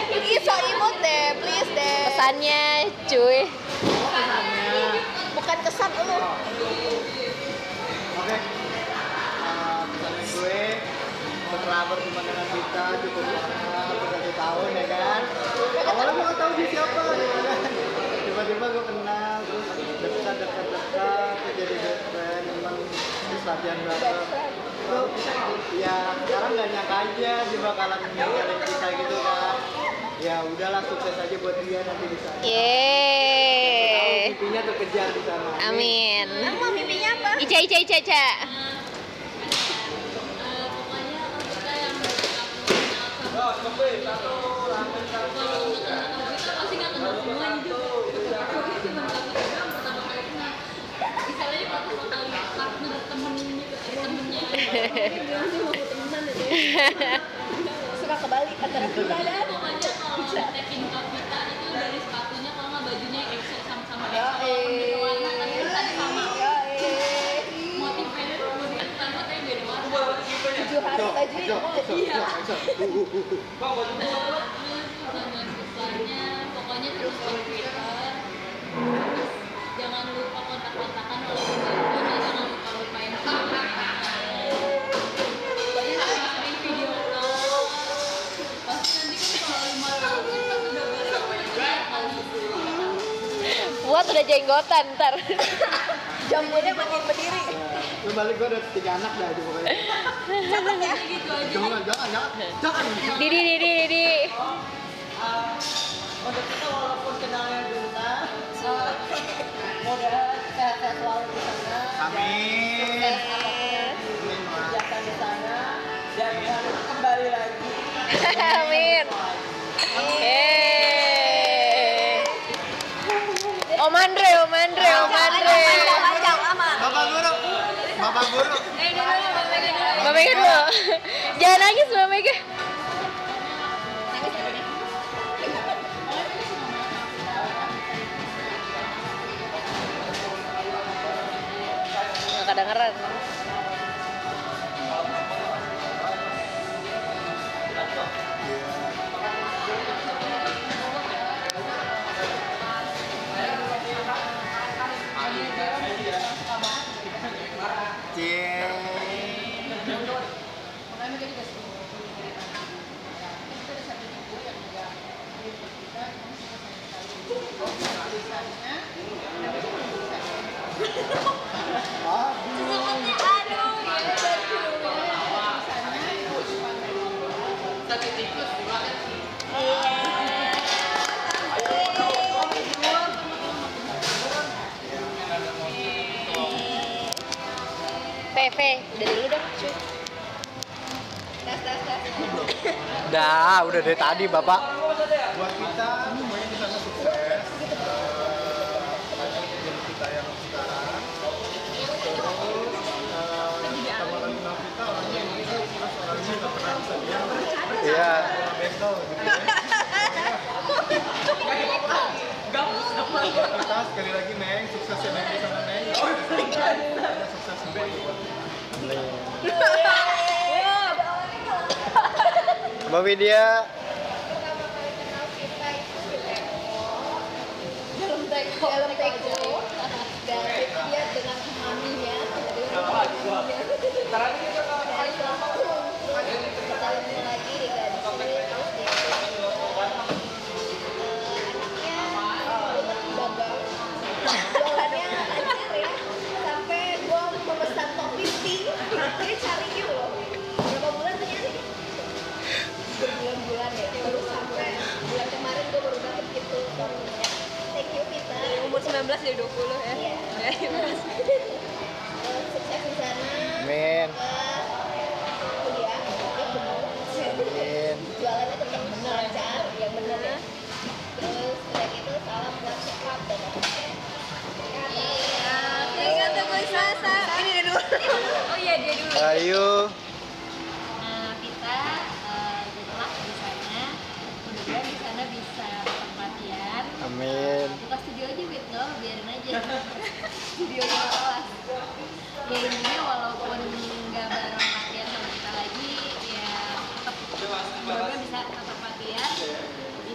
Ih, so imut deh, please deh. Pesannya, cuy. Bukan kesan lu. Oke. Pesannya gue setelah berteman dengan kita cukup lama, berapa tahun ya kan. Awalnya gue gak tau dia siapa ya kan. Tiba-tiba gue kenal, terus dekat, jadi best friend, teman terus latihan bareng. Tuh, ya sekarang gak nyangka aja dia bakalan ninggalin kita gitu kan. Ya udahlah, sukses aja buat dia nanti di sana. Yeay. Mimpinya terkejar di sana. Amin. Nama mimpinya apa? Ica. Suka kebalik antara kita dan pokoknya kalau ngetekin Kapita itu dari sepatunya kalau nggak bajunya EXO sama-sama EXO Yoi. warna kan bisa sama Yoi. motifnya tanpa kayak beda warna 7 hari baju itu. iya dengan susahnya pokoknya terus di Twitter terus jangan lupa kontak-kontakan walaupun nggak jangan lupa yang sama sering video call pasti nanti kan kalau 5 tahun kan pas udah Buat udah jenggotan ntar. Jamurnya makin berdiri. Lu balik gue ada 3 anak dah aja pokoknya. Cakep ya. gitu aja Jangan. Didi. Untuk kita walaupun kenalnya bentar, Semoga sehat-sehat selalu di sana. amin. Sukses apapun kerjakan di sana dan harus kembali lagi. Amin. Yeay. Om Andre. Panjang aman. Bapak guru. Mbak Mega dulu. Jangan nangis Mbak Mega. Nangis ya, Dede? Nggak kedengeran. PV dari lu dong cuy. Udah dari tadi Bapak. Buat kita semuanya di sana sukses. Jadi kita yang sekarang. Terus sama lagi kita orangnya yang gitu, terus orangnya nggak pernah bisa diam. Iya. Beto gitu. Kita sekali lagi Neng, sukses ya Neng di sana Neng. Sukses juga buat Mbak Widya. Dalam teko dan dia dengan maminya kita lihat lagi di gadis terus dia anaknya dagang jualannya lancar ya sampai gua memesan topi pink dia cari gitu loh berapa bulan tuh nyari berbulan-bulan ya baru sampai bulan kemarin gua baru dapet gitu topinya. Thank you Pita. Umur 19 dari 20 ya. Iya. Sukses di sana. Amin. Kuliah, Amin. jualannya tetap lancar, yang benar ya. Terus udah gitu salam buat cepat dan ini dulu. oh iya dia dulu Ayo. nah kita setelah di sana mudah-mudahan di sana bisa latihan Amin. buka studio aja Wit no biarin aja studionya kelas ya intinya walaupun nggak bareng latihan sama kita lagi ya tetap mudah-mudahan bisa tetap latihan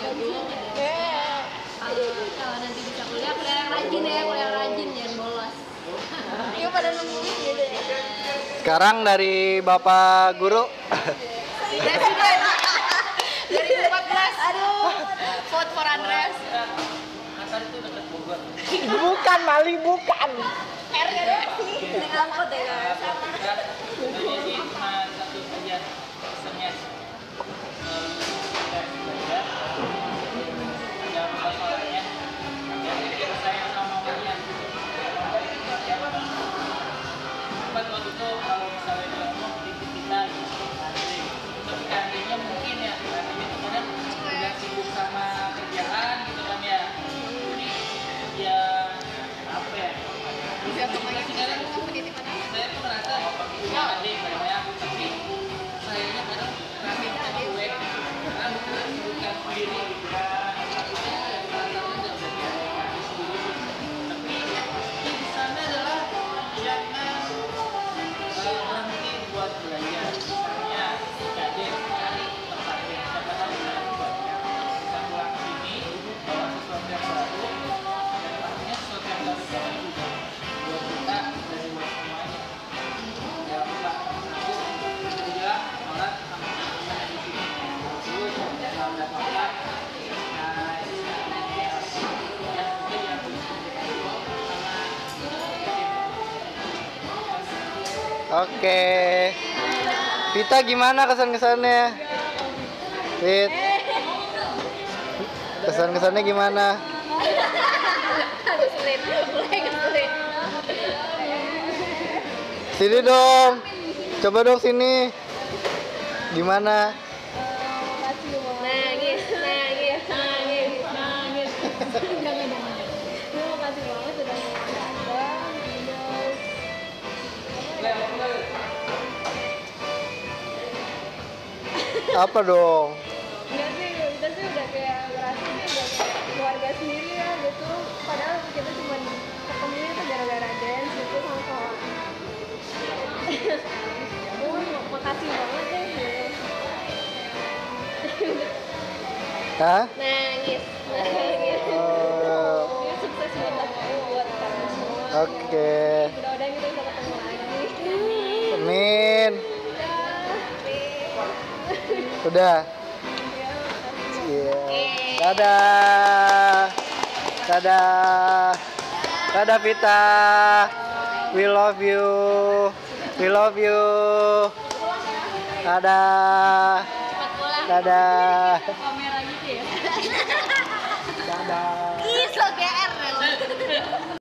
Kalau nanti bisa kuliah yang rajin ya, kuliah yang rajin jangan bolos. Iya pada nungguin gitu ya. Sekarang dari Bapak Guru. Presiden 2014. Aduh. Vote for Andreas. Bukan maling, bukan. R ya deh. Dengan angkot ya guys. Oke. Vita gimana kesan-kesannya? Fit. Kesan-kesannya gimana? Keselin, mulai keselin. Sini dong. Coba dong sini. Gimana? Nangis, nangis, nangis, nangis. Jangan. Terima kasih banget sudah datang. Apa dong? Enggak sih, kita sih udah kayak ngerasa sih udah kayak keluarga sendiri ya gitu. Padahal kita cuma ketemunya tuh gara-gara dance gitu sama kawan. Makasih banget deh. Hah? Nangis, nangis. Oh, Ini sukses banget buat kami semua. oke. Mudah-mudahan kita bisa ketemu lagi. Amin. Udah. Udah. Iya. Dadah. Dadah. Dadah Vita. We love you. We love you. Dadah. Cepat pulang. Dadah. Kamera gitu ya. Dadah. Ih, so GR.